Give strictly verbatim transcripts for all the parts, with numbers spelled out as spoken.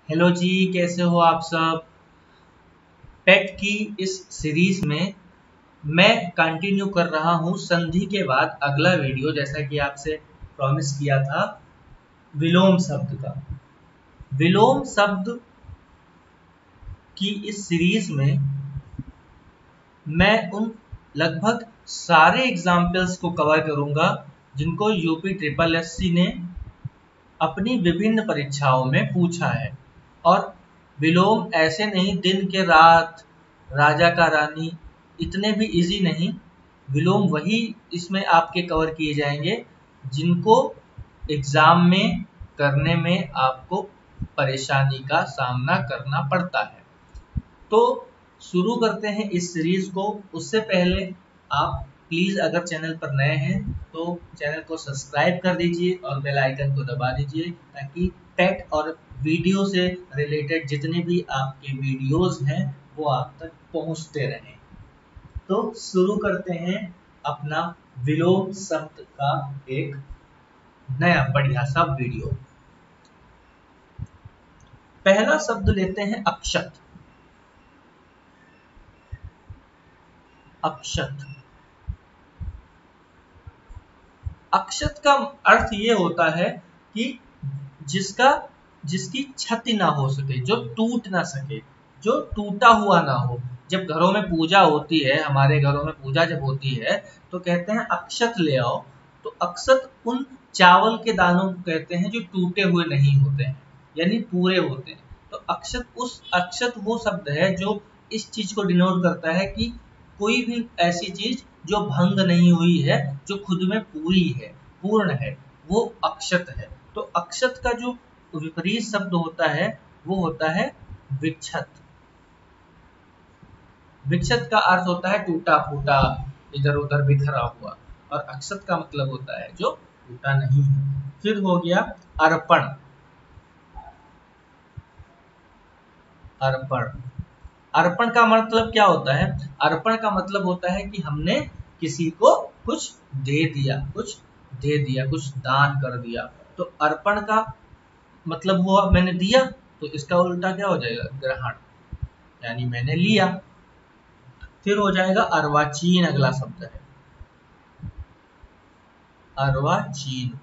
Hello जी, कैसे हो आप सब। पेट की इस सीरीज में मैं कंटिन्यू कर रहा हूँ संधि के बाद अगला वीडियो, जैसा कि आपसे प्रॉमिस किया था विलोम शब्द का। विलोम शब्द की इस सीरीज में मैं उन लगभग सारे एग्जाम्पल्स को कवर करूंगा जिनको यूपी ट्रिपल एस सी ने अपनी विभिन्न परीक्षाओं में पूछा है। और विलोम ऐसे नहीं दिन के रात, राजा का रानी, इतने भी इजी नहीं। विलोम वही इसमें आपके कवर किए जाएंगे जिनको एग्जाम में करने में आपको परेशानी का सामना करना पड़ता है। तो शुरू करते हैं इस सीरीज को। उससे पहले आप प्लीज अगर चैनल पर नए हैं तो चैनल को सब्सक्राइब कर दीजिए और बेल आइकन को दबा दीजिए ताकि टेट और वीडियो से रिलेटेड जितने भी आपके वीडियोस हैं वो आप तक पहुंचते रहें। तो शुरू करते हैं अपना विलोम शब्द का एक नया बढ़िया सा वीडियो। पहला शब्द लेते हैं अक्षत। अक्षत अक्षत का अर्थ ये होता है कि जिसका जिसकी क्षति ना हो सके, जो टूट ना सके, जो टूटा हुआ ना हो। जब घरों में पूजा होती है, हमारे घरों में पूजा जब होती है तो कहते हैं अक्षत ले आओ। तो अक्षत उन चावल के दानों को कहते हैं जो टूटे हुए नहीं होते हैं, यानी पूरे होते हैं। तो अक्षत उस अक्षत वो शब्द है जो इस चीज को डिनोट करता है कि कोई भी ऐसी चीज जो भंग नहीं हुई है, जो खुद में पूरी है, पूर्ण है, वो अक्षत है। तो अक्षत का जो विपरीत शब्द होता है वो होता है विक्षत। विक्षत का अर्थ होता है टूटा फूटा, इधर उधर बिखरा हुआ, और अक्षत का मतलब होता है जो टूटा नहीं है। फिर हो गया अर्पण। अर्पण अर्पण का मतलब क्या होता है? अर्पण का मतलब होता है कि हमने किसी को कुछ दे दिया, कुछ दे दिया, कुछ दान कर दिया। तो अर्पण का मतलब हुआ मैंने दिया, तो इसका उल्टा क्या हो जाएगा? ग्रहण, यानी मैंने लिया। फिर हो जाएगा अर्वाचीन, अगला शब्द है अर्वाचीन।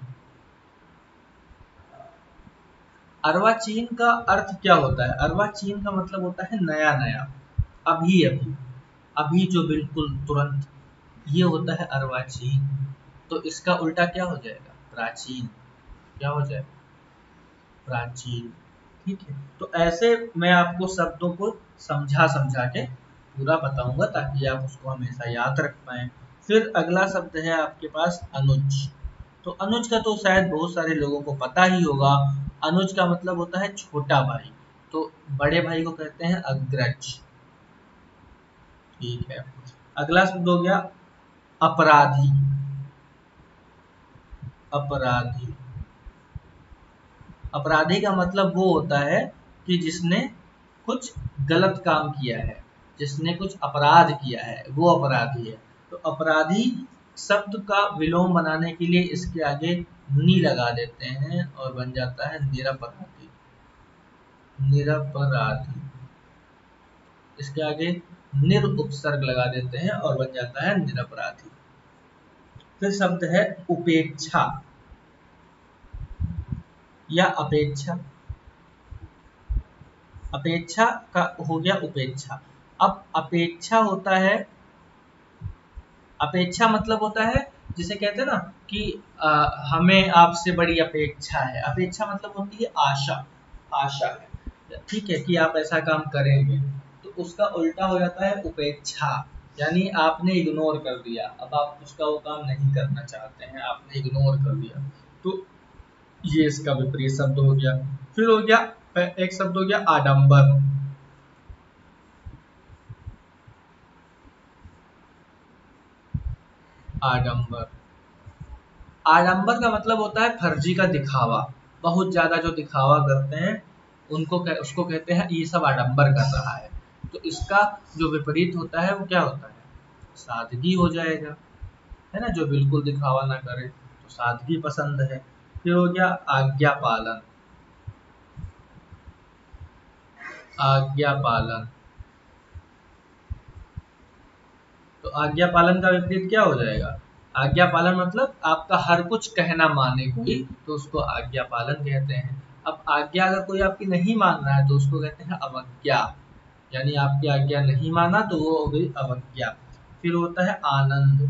अर्वाचीन का अर्थ क्या होता है? अर्वाचीन का मतलब होता है नया नया, अभी अभी, अभी जो बिल्कुल तुरंत, ये होता है अर्वाचीन। तो इसका उल्टा क्या हो जाएगा? प्राचीन। क्या हो जाएगा? प्राचीन। ठीक है, तो ऐसे मैं आपको शब्दों को समझा समझा के पूरा बताऊंगा ताकि आप उसको हमेशा याद रख पाए। फिर अगला शब्द है आपके पास अनुज। तो अनुज का तो शायद बहुत सारे लोगों को पता ही होगा। अनुज का मतलब होता है छोटा भाई। तो बड़े भाई को कहते हैं अग्रज। ठीक है, अगला शब्द हो गया अपराधी। अपराधी अपराधी का मतलब वो होता है कि जिसने कुछ गलत काम किया है, जिसने कुछ अपराध किया है, वो अपराधी है। तो अपराधी शब्द का विलोम बनाने के लिए इसके आगे नी लगा देते हैं और बन जाता है निरपराधी। निरपराधी इसके आगे निर उपसर्ग लगा देते हैं और बन जाता है निरपराधी। फिर शब्द है उपेक्षा या अपेक्षा। अपेक्षा का हो गया उपेक्षा। अब अपेक्षा होता है, अपेक्षा मतलब होता है जिसे कहते हैं ना कि आ, हमें आपसे बड़ी अपेक्षा है। अपेक्षा मतलब होती है आशा। आशा है, ठीक है, कि आप ऐसा काम करेंगे। तो उसका उल्टा हो जाता है उपेक्षा, यानी आपने इग्नोर कर दिया, अब आप उसका वो काम नहीं करना चाहते हैं, आपने इग्नोर कर दिया। तो ये इसका विपरीत शब्द हो गया। फिर हो गया एक शब्द हो गया आडंबर। आडंबर आडंबर का मतलब होता है फर्जी का दिखावा। बहुत ज्यादा जो दिखावा करते हैं उनको कह, उसको कहते हैं ये सब आडंबर कर रहा है। तो इसका जो विपरीत होता है वो क्या होता है? सादगी हो जाएगा, है ना। जो बिल्कुल दिखावा ना करे तो सादगी पसंद है। फिर हो गया आज्ञा पालन। आज्ञा पालन। तो आज्ञा पालन का विपरीत क्या हो जाएगा? आज्ञा पालन मतलब आपका हर कुछ कहना माने कोई, तो उसको आज्ञा पालन कहते हैं। अब आज्ञा अगर कोई आपकी नहीं मान रहा है तो उसको कहते हैं अवज्ञा, यानी आपकी आज्ञा नहीं माना तो वो हो गई अवज्ञा। फिर होता है आनंद।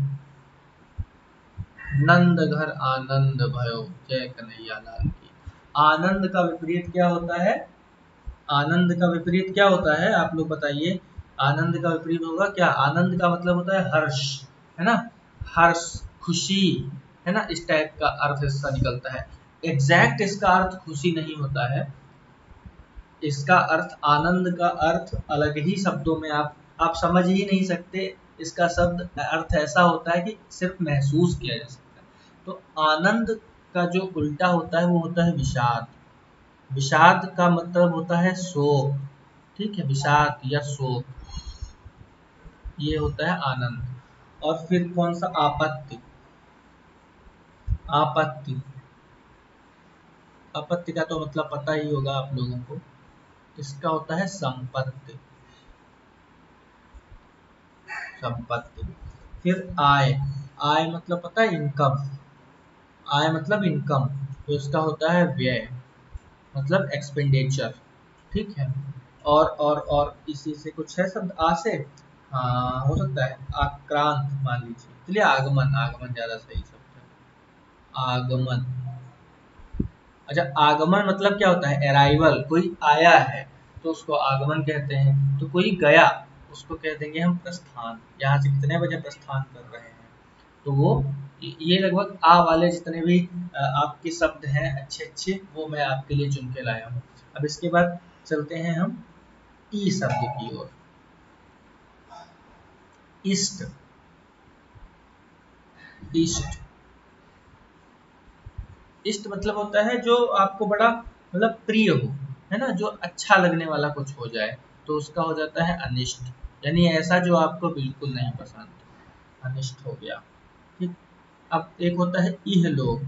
नंद घर आनंद भयो, जय कन्हैया लाल की। आनंद का विपरीत क्या होता है? आनंद का विपरीत क्या होता है आप लोग बताइए? आनंद का विपरीत होगा क्या? आनंद का मतलब होता है हर्ष, है ना, हर्ष, खुशी, है ना, इस टाइप का अर्थ इसका निकलता है। एग्जैक्ट इसका अर्थ खुशी नहीं होता है, इसका अर्थ, आनंद का अर्थ अलग ही शब्दों में आप आप समझ ही नहीं सकते। इसका शब्द अर्थ ऐसा होता है कि सिर्फ महसूस किया जा सकता है। तो आनंद का जो उल्टा होता है वो होता है विषाद। विषाद का मतलब होता है शोक, ठीक है, विषाद या शोक, ये होता है आनंद। और फिर कौन सा? आपत्ति। आपत्ति आपत्ति का तो मतलब पता ही होगा आप लोगों को, इसका होता है संपत्ति। संपत्ति। फिर आय। आय मतलब पता है? इनकम। आय मतलब इनकम, तो इसका होता है व्यय, मतलब एक्सपेंडिचर, ठीक है। और और और इसी से कुछ है शब्द आ से, हाँ हो सकता है आक्रांत मान लीजिए, चलिए आगमन। आगमन ज्यादा सही शब्द है, आगमन। अच्छा, आगमन मतलब क्या होता है? अराइवल, कोई आया है तो उसको आगमन कहते हैं। तो कोई गया उसको कह देंगे हम प्रस्थान, यहाँ से कितने बजे प्रस्थान कर रहे हैं। तो वो ये लगभग आ वाले जितने भी आपके शब्द हैं अच्छे अच्छे, वो मैं आपके लिए चुन के लाया हूँ। अब इसके बाद चलते हैं हम ई शब्द की ओर। इष्ट। इष्ट इष्ट मतलब होता है जो आपको बड़ा मतलब प्रिय हो, है ना, जो अच्छा लगने वाला कुछ हो जाए, तो उसका हो जाता है अनिष्ट, यानी ऐसा जो आपको बिल्कुल नहीं पसंद, अनिष्ट हो गया, ठीक। अब एक होता है इहलोक।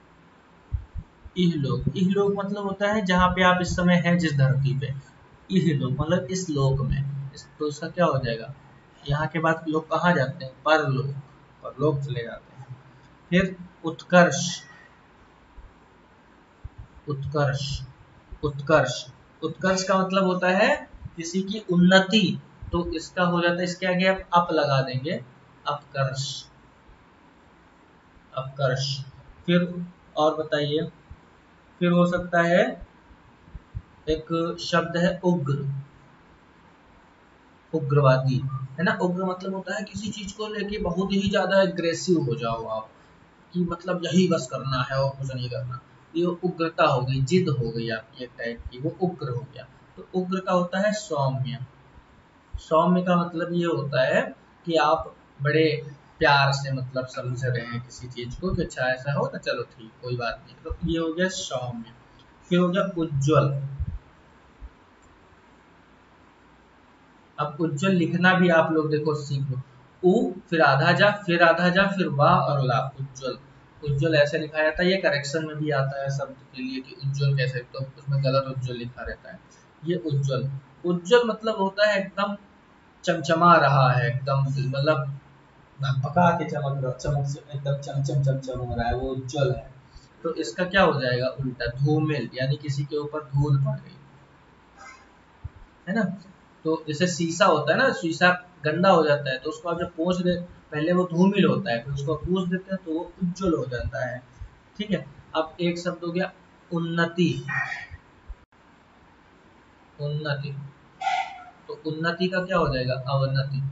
इहलोक इहलोक मतलब होता है जहाँ पे आप इस समय हैं, जिस धरती पे। इहलोक मतलब इस लोक में, इस, तो इसका क्या हो जाएगा? यहाँ के बाद लोग कहाँ जाते हैं? परलोक, परलोक चले जाते हैं। फिर उत्कर्ष। उत्कर्ष उत्कर्ष उत्कर्ष का मतलब होता है किसी की उन्नति, तो इसका हो जाता है, इसके आगे आप अप लगा देंगे, अपकर्ष। अपकर्ष। फिर और बताइए, फिर हो सकता है एक शब्द है उग्र। उग्रवादी, है ना। उग्र मतलब होता है किसी चीज को लेके बहुत ही ज्यादा एग्रेसिव हो जाओ आप, कि मतलब यही बस करना है और कुछ नहीं करना। ये उग्रता हो गई, जिद हो गई आपकी एक टाइप की, वो उग्र हो गया। तो उग्र का होता है सौम्य। सौम्य का मतलब ये होता है कि आप बड़े प्यार से मतलब समझ रहे हैं किसी चीज को, कि अच्छा ऐसा हो तो चलो ठीक, कोई बात नहीं, तो ये हो गया सौम्य। फिर हो गया उज्ज्वल। अब उज्ज्वल लिखना भी आप लोग देखो सीखो, उ फिर आधा जा, फिर आधा जा, फिर वाह और ला, उज्ज्वल। उज्ज्वल ऐसे लिखा जाता है, ये करेक्शन में भी आता है शब्द के लिए कि उज्ज्वल कैसे, तो उसमें गलत उज्ज्वल लिखा रहता है। ये उज्ज्वल। उज्ज्वल मतलब होता है एकदम चमचमा रहा है, एकदम मतलब भका के चमक रहा, चमक से एकदम चमचम चमचम हो रहा है, वो उज्ज्वल है। तो इसका क्या हो जाएगा उल्टा? धूमिल, यानी किसी के ऊपर धूल पड़ गई, है ना। तो जैसे शीशा होता है ना, शीशा गंदा हो जाता है तो उसको आप जब पोंछ दे, पहले वो धूमिल होता है, फिर उसको पोंछ देते हैं तो वो उज्जवल हो जाता है, ठीक है। अब एक शब्द हो गया उन्नति। उन्नति, तो उन्नति का क्या हो जाएगा? अवनति।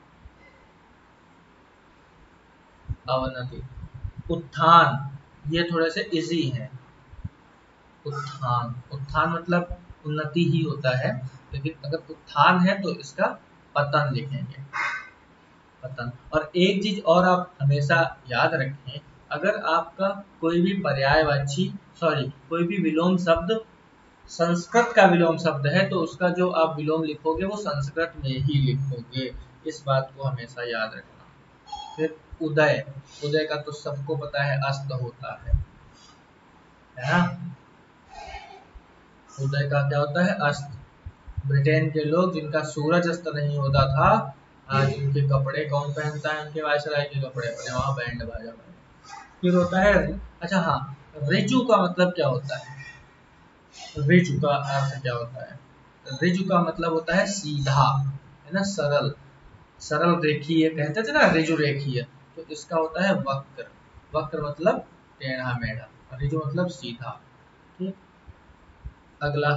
अवनति। उत्थान, ये थोड़े से इजी है। उत्थान, उत्थान मतलब उन्नति ही होता है, लेकिन अगर उत्थान है तो इसका पतन लिखेंगे, पतन। और एक चीज और आप हमेशा याद रखें, अगर आपका कोई भी पर्यायवाची, सॉरी कोई भी विलोम शब्द संस्कृत का विलोम शब्द है, तो उसका जो आप विलोम लिखोगे वो संस्कृत में ही लिखोगे, इस बात को हमेशा याद रखना। फिर उदय। उदय का तो सबको पता है अस्त होता है है ना। उदय का क्या होता है? अस्त। ब्रिटेन के लोग जिनका सूरज अस्त नहीं होता था, आज उनके कपड़े कौन पहनता है? उनके वायसराय के कपड़े पहने, वहाँ बैंड बाजा बजे। फिर होता है, अच्छा हाँ, रिजु का मतलब क्या होता है? रिजु का अर्थ क्या होता है? रिजु का मतलब होता है सीधा, है ना, सरल, सरल रेखीय कहते थे ना, रिजु रेखीय। तो इसका होता है वक्र। वक्र मतलब टेढ़ा मेढ़ा, रिजु मतलब सीधा। ठीक, अगला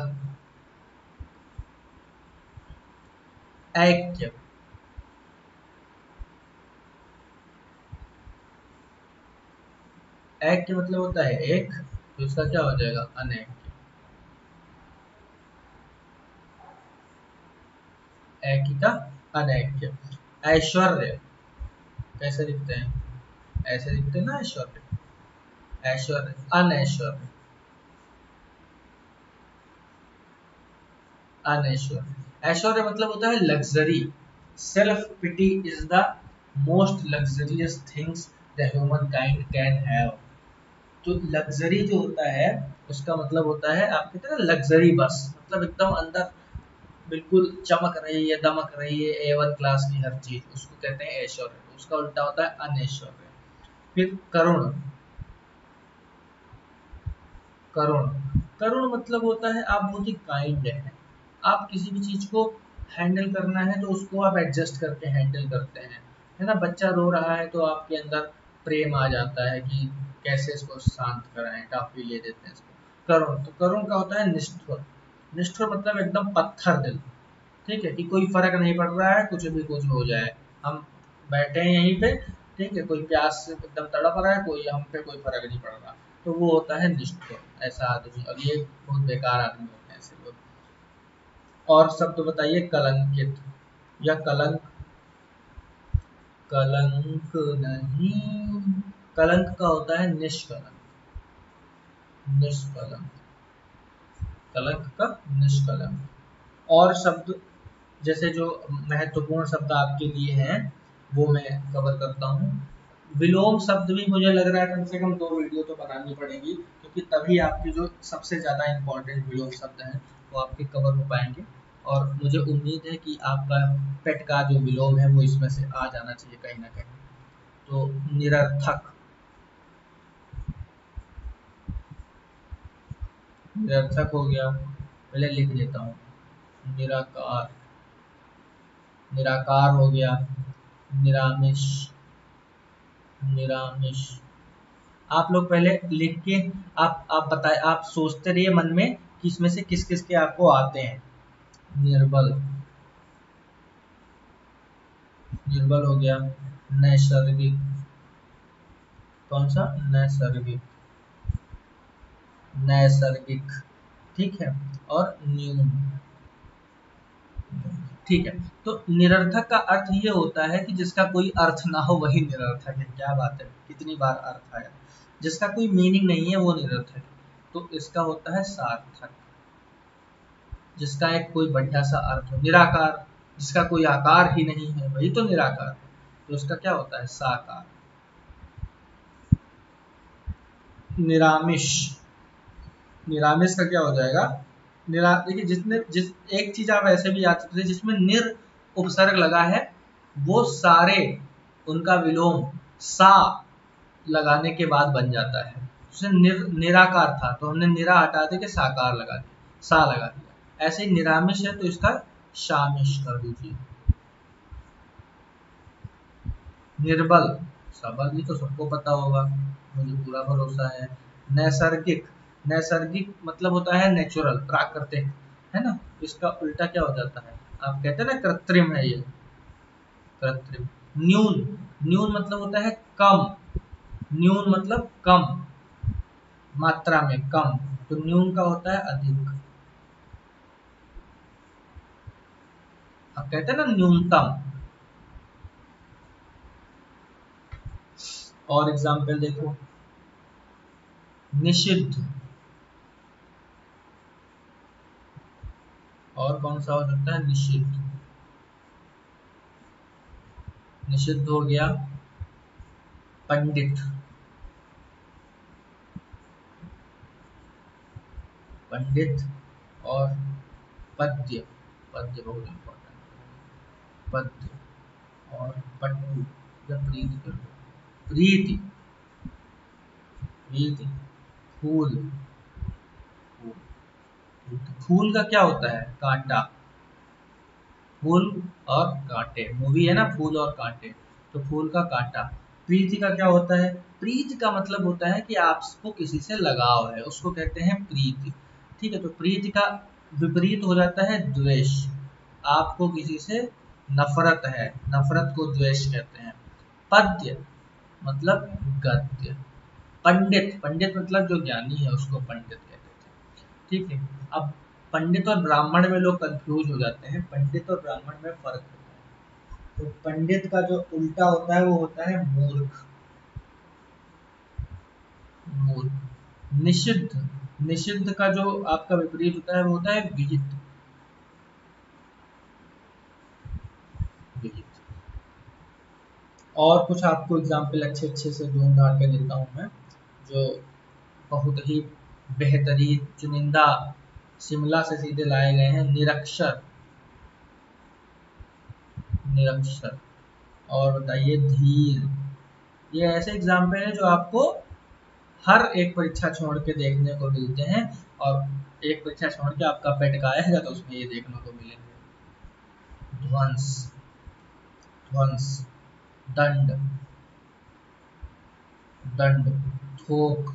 ऐक्य। ऐक्य मतलब होता है एक, तो इसका क्या हो जाएगा? अनैक्य। ऐक्य का अनैक्य। ऐश्वर्य कैसे दिखते हैं? ऐसे दिखते हैं ना ऐश्वर्य। ऐश्वर्य, अनैश्वर्य, अनैश्वर्य। ऐश्वर्य मतलब होता है luxury. Self pity is the most luxurious things the human kind can have. तो लग्जरी जो होता है, उसका मतलब होता है, आप कहते हैं ना लग्जरी बस, मतलब एकदम अंदर बिल्कुल चमक रही है, दमक रही है, ए वन क्लास की हर चीज, उसको कहते हैं ऐश्वर्य। उसका उल्टा होता है अनैश्वर्य। फिर करुण। करुण, करुण मतलब होता है आप बहुत ही काइंड हैं। आप किसी भी चीज को हैंडल करना है तो उसको आप एडजस्ट करके हैंडल करते हैं, है ना। बच्चा रो रहा है तो आपके अंदर प्रेम आ जाता है कि कैसे इसको शांत कराएं, टॉफी ले देते हैं इसको। करुण, तो करुण का होता है निष्ठुर। निष्ठुर मतलब एकदम पत्थर दिल। ठीक है, कि कोई फर्क नहीं पड़ रहा है, कुछ भी कुछ हो जाए, हम बैठे हैं यहीं पे, ठीक है, कोई प्यास से एकदम तड़प रहा है, कोई हम पे कोई फर्क नहीं पड़ रहा, तो वो होता है निष्ठुर, ऐसा आदमी। और ये बहुत बेकार आदमी होते हैं ऐसे लोग। और शब्द बताइए कलंकित या कलंक। कलंक नहीं, कलंक का होता है निष्कलंक। निष्कलंक, कलंक का निष्कलंक। और शब्द जैसे जो महत्वपूर्ण शब्द आपके लिए हैं वो मैं कवर करता हूँ। विलोम शब्द भी मुझे लग रहा है कम से कम दो वीडियो तो बनानी पड़ेगी, क्योंकि तभी आपके जो सबसे ज़्यादा इम्पोर्टेंट विलोम शब्द हैं वो आपके कवर हो पाएंगे। और मुझे उम्मीद है कि आपका पेट का जो विलोम है वो इसमें से आ जाना चाहिए कहीं ना कहीं। तो निरर्थक, निरर्थक हो गया, पहले लिख देता हूँ। निराकार, निराकार हो गया। निरामिष, निरामिष। आप लोग पहले लिख के, आप आप बताए, आप सोचते रहिए मन में कि इसमें से किस किस के आपको आते हैं। निर्बल, निर्बल हो गया। नैसर्गिक, कौन सा? नैसर्गिक, नैसर्गिक, ठीक है। और न्यून, ठीक है। तो निरर्थक का अर्थ ये होता है कि जिसका कोई अर्थ ना हो वही निरर्थक है। क्या बात है, कितनी बार अर्थ आया। जिसका कोई मीनिंग नहीं है वो निरर्थक है। तो इसका होता है सार्थक, जिसका एक कोई बढ़िया सा अर्थ हो। निराकार, जिसका कोई आकार ही नहीं है वही तो निराकार है, तो उसका क्या होता है? साकार। निरामिष, निरामिष का क्या हो जाएगा? निरा, देखिए जिसने जिस एक चीज आप ऐसे भी याद सकते हैं जिसमें निर उपसर्ग लगा है, वो सारे उनका विलोम सा लगाने के बाद बन जाता है। जैसे निर, निराकार था तो हमने निरा हटा दे के साकार लगा दिया, सा लगा दिया। ऐसे ही निरामिष है तो इसका शामिश कर दीजिए। निर्बल, सबल ही तो सबको पता होगा, मुझे पूरा भरोसा है। नैसर्गिक, नैसर्गिक मतलब होता है नेचुरल, प्राकृतिक, है ना। इसका उल्टा क्या हो जाता है? आप कहते हैं ना कृत्रिम है ये, कृत्रिम। न्यून, न्यून मतलब होता है कम। न्यून मतलब कम, मात्रा में कम। तो न्यून का होता है अधिक। आप कहते हैं ना न्यूनतम। और एग्जाम्पल देखो, निषिद्ध, और कौन सा हो सकता है? निषिद्ध, निषिद्ध हो गया। पंडित, पंडित। और पद्य, पद्य बहुत इम्पोर्टेंट, पद्य और पट्टू या प्रीति कर लो, प्रीति, प्रीति, फूल, फूल, फूल का क्या होता है? कांटा, फूल और कांटे, मूवी है ना फूल और कांटे, तो फूल का कांटा। प्रीति का क्या होता है? प्रीति का मतलब होता है कि आपको किसी से लगाव है, उसको कहते हैं प्रीति। ठीक है, तो प्रीति का विपरीत हो जाता है द्वेष, आपको किसी से नफरत है, नफरत को द्वेष कहते हैं। पद्य मतलब गद्य। पंडित, पंडित मतलब जो ज्ञानी है उसको पंडित कहते थे। ठीक है, अब पंडित और ब्राह्मण में लोग कंफ्यूज हो जाते हैं, पंडित और ब्राह्मण में फर्क होता है। तो पंडित का जो उल्टा होता है वो होता है मूर्ख, मूर्ख। निषिद्ध, निषिद्ध का जो आपका विपरीत होता है वो होता है विहित, विहित। और कुछ आपको एग्जाम्पल अच्छे अच्छे से ढूंढ ढांड के देता हूँ मैं, जो बहुत ही बेहतरीन चुनिंदा शिमला से सीधे लाए गए हैं। निरक्षर, निरक्षर। और बताइए धीर। ये ऐसे एग्जाम्पल है जो आपको हर एक परीक्षा छोड़ के देखने को मिलते हैं, और एक परीक्षा छोड़ के आपका पेट का आएगा तो उसमें ये देखने को मिलेंगे। ध्वंस, ध्वंस, दंड, दंड, थोक।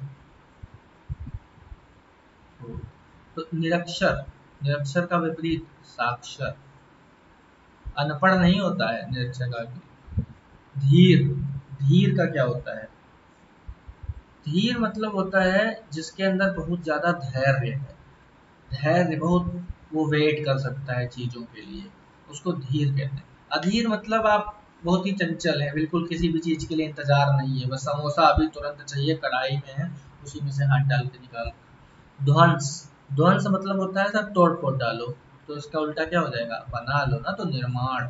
तो निरक्षर, निरक्षर का विपरीत साक्षर, अनपढ़ नहीं होता है निरक्षर का विपरीत। धीर, धीर का क्या होता है? धीर मतलब होता है जिसके अंदर बहुत ज्यादा धैर्य है, धैर्य बहुत, वो वेट कर सकता है चीजों के लिए, उसको धीर कहते हैं। अधीर मतलब आप बहुत ही चंचल है, बिल्कुल किसी भी चीज के लिए इंतजार नहीं है, बस समोसा अभी तुरंत चाहिए, कढ़ाई में है, उसी में से हाथ डाल के निकाल। ध्वंस, ध्वंस मतलब होता है सब तोड़ फोड़ डालो, तो इसका उल्टा क्या हो जाएगा? बना लो ना, तो निर्माण।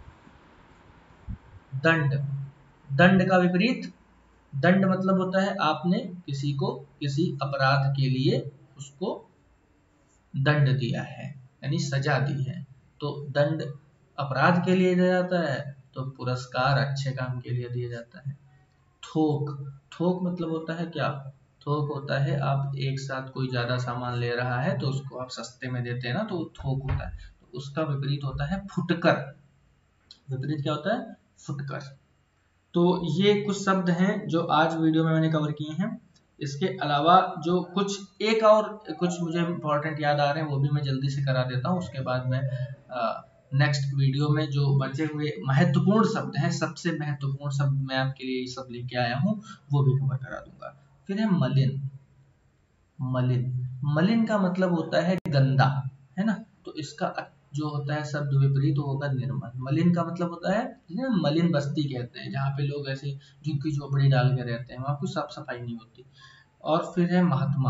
दंड, दंड का विपरीत, दंड मतलब होता है आपने किसी को किसी अपराध के लिए उसको दंड दिया है, यानी सजा दी है, तो दंड अपराध के लिए दिया जाता है, तो पुरस्कार अच्छे काम के लिए दिया जाता है। थोक, थोक मतलब होता है क्या? थोक होता है आप एक साथ कोई ज्यादा सामान ले रहा है तो उसको आप सस्ते में देते हैं ना, तो थोक होता है। तो उसका विपरीत होता है फुटकर, विपरीत क्या होता है? फुटकर। तो ये कुछ शब्द हैं जो आज वीडियो में मैंने कवर किए हैं। इसके अलावा जो कुछ एक और कुछ मुझे इंपॉर्टेंट याद आ रहे हैं वो भी मैं जल्दी से करा देता हूँ, उसके बाद मैं नेक्स्ट वीडियो में जो बचे हुए महत्वपूर्ण शब्द हैं, सबसे महत्वपूर्ण शब्द मैं आपके लिए सब लेके आया हूँ, वो भी कवर करा दूंगा। फिर है मलिन, मलिन, मलिन का मतलब होता है गंदा, है ना, तो इसका जो होता है शब्द विपरीत होगा निर्मल। मलिन का मतलब होता है जिन्हें मलिन बस्ती कहते हैं, जहाँ पे लोग ऐसे झुग्गी झोपड़ी डाल के रहते हैं, वहां कुछ साफ सफाई नहीं होती। और फिर है महात्मा,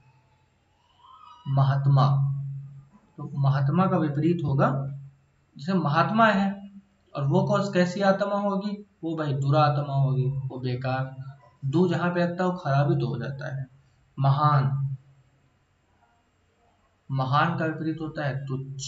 महात्मा, तो महात्मा का विपरीत होगा, जैसे महात्मा है और वो कौन कैसी आत्मा होगी? वो भाई दुरात्मा होगी, वो बेकार, दू जहां पे लगता है वो खराबी तो हो जाता है। महान, महान का विपरीत होता है तुच्छ,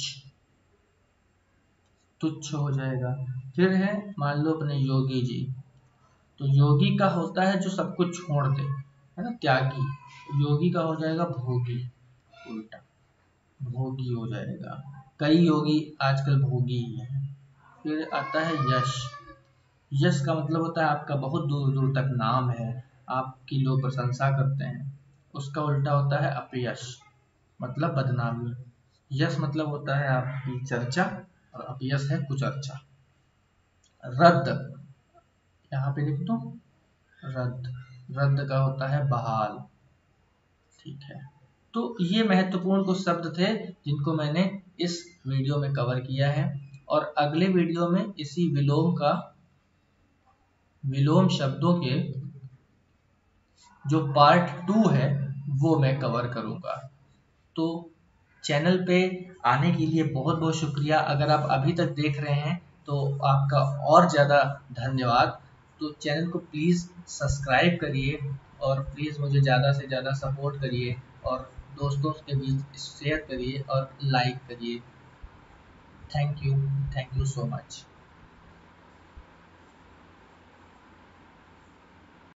तुच्छ हो जाएगा। फिर है मान लो अपने योगी जी, तो योगी का होता है जो सब कुछ छोड़ दे, है ना, त्यागी। योगी का हो जाएगा भोगी, उल्टा भोगी हो जाएगा। कई योगी आजकल भोगी ही हैं। फिर आता है यश, यश का मतलब होता है आपका बहुत दूर दूर तक नाम है, आपकी लोग प्रशंसा करते हैं, उसका उल्टा होता है अपयश, मतलब बदनामी। यश मतलब होता है आपकी चर्चा और अपयश है कुछ अच्छा। रद्द, यहाँ पे लिख दो रद्द, रद्द का होता है बहाल। ठीक है, तो ये महत्वपूर्ण कुछ शब्द थे जिनको मैंने इस वीडियो में कवर किया है, और अगले वीडियो में इसी विलोम का, विलोम शब्दों के जो पार्ट टू है वो मैं कवर करूंगा। तो चैनल पे आने के लिए बहुत बहुत शुक्रिया, अगर आप अभी तक देख रहे हैं तो आपका और ज़्यादा धन्यवाद। तो चैनल को प्लीज़ सब्सक्राइब करिए और प्लीज़ मुझे ज़्यादा से ज़्यादा सपोर्ट करिए, और दोस्तों के बीच शेयर करिए और लाइक करिए। Thank you, thank you so much.